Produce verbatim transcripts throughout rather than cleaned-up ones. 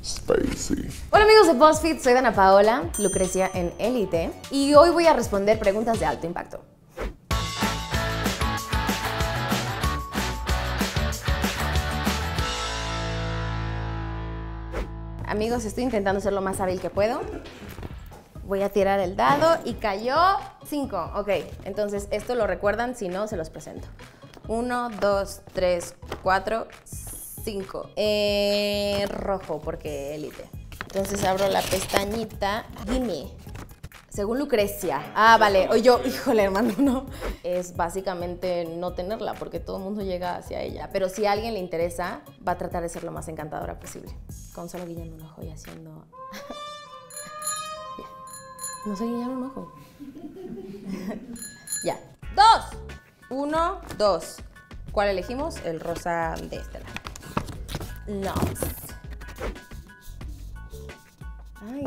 Spicy. Hola amigos de BuzzFeed, soy Dana Paola, Lucrecia en Élite, y hoy voy a responder preguntas de alto impacto. Amigos, estoy intentando ser lo más hábil que puedo. Voy a tirar el dado y cayó cinco. Ok, entonces esto lo recuerdan, si no, se los presento. uno, dos, tres, cuatro, cinco. Eh, rojo, porque Élite. Entonces abro la pestañita. Gimme. Según Lucrecia. Ah, vale. O yo, híjole, hermano, no. Es básicamente no tenerla, porque todo el mundo llega hacia ella. Pero si a alguien le interesa, va a tratar de ser lo más encantadora posible. Con solo guiñando un ojo y haciendo... Ya. No sé guiñar un ojo. Ya. ¡Dos! Uno, dos. ¿Cuál elegimos? El rosa de este lado. No. Ay.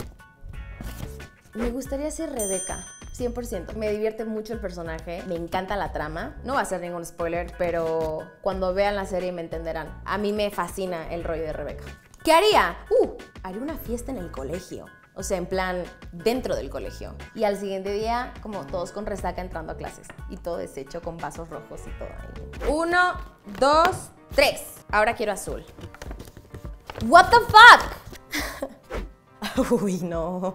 Me gustaría ser Rebeca, cien por ciento. Me divierte mucho el personaje, me encanta la trama. No va a ser ningún spoiler, pero cuando vean la serie me entenderán. A mí me fascina el rollo de Rebeca. ¿Qué haría? Uh, haría una fiesta en el colegio. O sea, en plan, dentro del colegio. Y al siguiente día, como todos con resaca entrando a clases. Y todo deshecho con vasos rojos y todo ahí. Uno, dos, tres. Ahora quiero azul. What the fuck? Uy, no.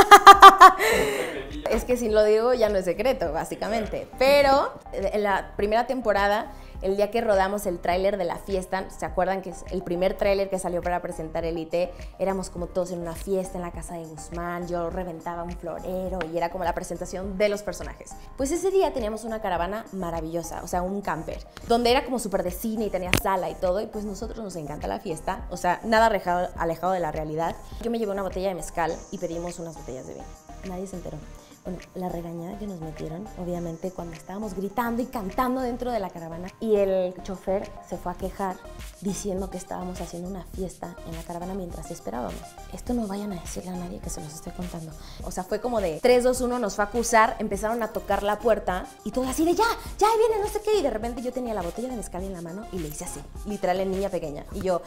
Es que si lo digo ya no es secreto, básicamente. Pero en la primera temporada, el día que rodamos el tráiler de la fiesta, ¿se acuerdan que es el primer tráiler que salió para presentar Élite? Éramos como todos en una fiesta en la casa de Guzmán, yo reventaba un florero y era como la presentación de los personajes. Pues ese día teníamos una caravana maravillosa, o sea, un camper, donde era como súper de cine y tenía sala y todo, y pues nosotros nos encanta la fiesta, o sea, nada alejado, alejado de la realidad. Yo me llevé una botella de mezcal y pedimos unas botellas de vino. Nadie se enteró. Bueno, la regañada que nos metieron, obviamente, cuando estábamos gritando y cantando dentro de la caravana, y el chofer se fue a quejar diciendo que estábamos haciendo una fiesta en la caravana mientras esperábamos. Esto no vayan a decirle a nadie que se los estoy contando. O sea, fue como de tres, dos, uno, nos fue a acusar, empezaron a tocar la puerta y todo así de ya, ya ahí viene, no sé qué, y de repente yo tenía la botella de mezcal en la mano y le hice así, literal en niña pequeña, y yo,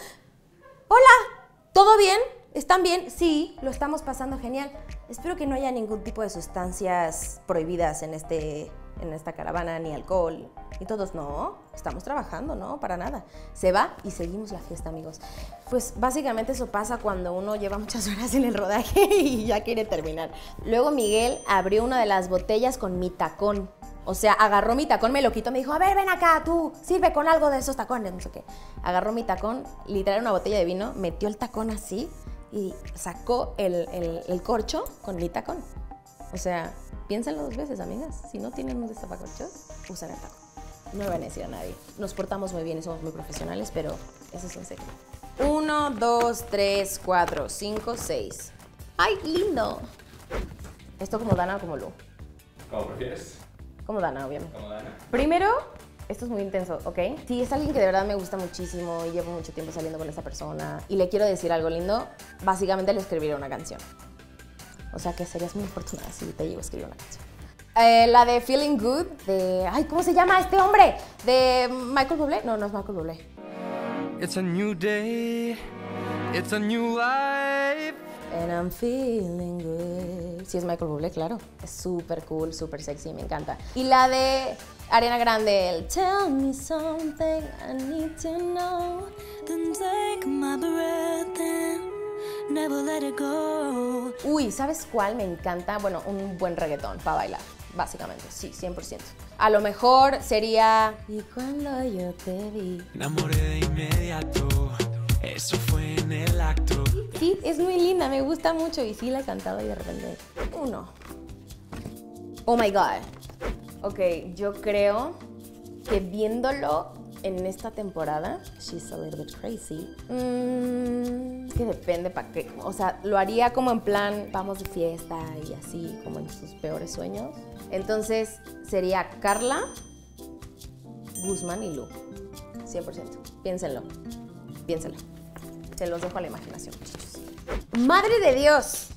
hola, ¿todo bien? ¿Están bien? Sí, lo estamos pasando genial. Espero que no haya ningún tipo de sustancias prohibidas en, este, en esta caravana, ni alcohol. Y todos, no, estamos trabajando, no, para nada. Se va y seguimos la fiesta, amigos. Pues básicamente eso pasa cuando uno lleva muchas horas en el rodaje y ya quiere terminar. Luego Miguel abrió una de las botellas con mi tacón. O sea, agarró mi tacón, me lo quitó, me dijo, a ver, ven acá, tú, sirve con algo de esos tacones, no sé qué. Agarró mi tacón, literal una botella de vino, metió el tacón así y sacó el, el, el corcho con mi tacón. O sea, piénsenlo dos veces, amigas. Si no tienen un destapacorchos, usan el tacón. No le van a decir a nadie. Nos portamos muy bien y somos muy profesionales, pero eso es un secreto. Uno, dos, tres, cuatro, cinco, seis. ¡Ay, lindo! ¿Esto como Dana o como Lu? ¿Cómo prefieres? Como Dana, obviamente. Como Dana. Primero, esto es muy intenso, ¿ok? Si es alguien que de verdad me gusta muchísimo y llevo mucho tiempo saliendo con esa persona y le quiero decir algo lindo, básicamente le escribiré una canción. O sea que serías muy afortunada si te llego a escribir una canción. Eh, la de Feeling Good, de... Ay, ¿cómo se llama este hombre? ¿De Michael Bublé? No, no es Michael Bublé. It's a new day, it's a new life. And I'm feeling good. Sí, es Michael Bublé, claro. Es súper cool, súper sexy, me encanta. Y la de Ariana Grande, el Tell me something I need to know. Then take my breath and never let it go. Uy, ¿sabes cuál me encanta? Bueno, un buen reggaetón para bailar, básicamente. Sí, cien por ciento. A lo mejor sería... Y cuando yo te vi... Me enamoré de inmediato, eso fue en el acto. Sí, es muy linda, me gusta mucho y sí la he cantado y de repente... Uno. Oh my God. Ok, yo creo que viéndolo en esta temporada, She's a Little Bit Crazy, mmm, que depende para qué. O sea, lo haría como en plan, vamos de fiesta y así, como en sus peores sueños. Entonces sería Carla, Guzmán y Lu. cien por ciento. Piénsenlo. Piénsenlo. Se los dejo a la imaginación, muchachos. ¡Madre de Dios!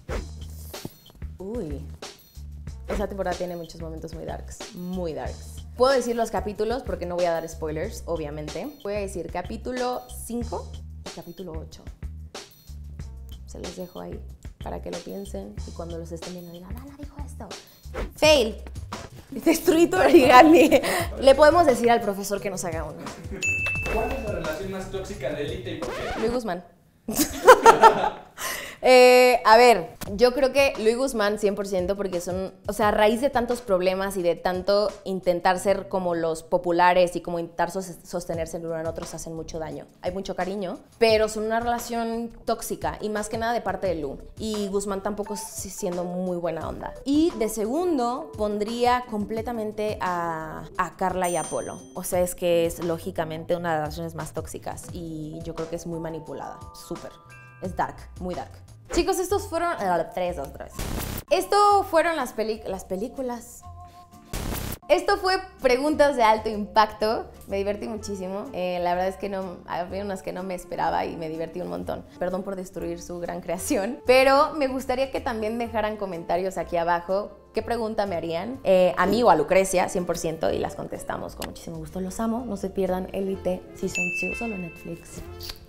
Uy. Esa temporada tiene muchos momentos muy darks. Muy darks. Puedo decir los capítulos porque no voy a dar spoilers, obviamente. Voy a decir capítulo cinco y capítulo ocho. Se los dejo ahí para que lo piensen y cuando los estén viendo digan, Lana dijo esto. Fail. Destruí tu origami. Le podemos decir al profesor que nos haga uno. ¿Cuál es la relación más tóxica de Elite y por qué? Luis Guzmán. eh, a ver, yo creo que Luis Guzmán cien por ciento porque son, o sea, a raíz de tantos problemas y de tanto intentar ser como los populares y como intentar sostenerse el uno en otro, se hacen mucho daño. Hay mucho cariño, pero son una relación tóxica y más que nada de parte de Lu. Y Guzmán tampoco siendo muy buena onda. Y de segundo, pondría completamente a, a Carla y a Polo. O sea, es que es lógicamente una de las relaciones más tóxicas y yo creo que es muy manipulada. Súper. Es dark, muy dark. Chicos, estos fueron... tres, dos, tres. Esto fueron las, peli las películas. Esto fue preguntas de alto impacto. Me divertí muchísimo. Eh, la verdad es que no, había unas que no me esperaba y me divertí un montón. Perdón por destruir su gran creación. Pero me gustaría que también dejaran comentarios aquí abajo. ¿Qué pregunta me harían? Eh, a mí o a Lucrecia, cien por ciento. Y las contestamos con muchísimo gusto. Los amo. No se pierdan Elite Season dos, solo en Netflix.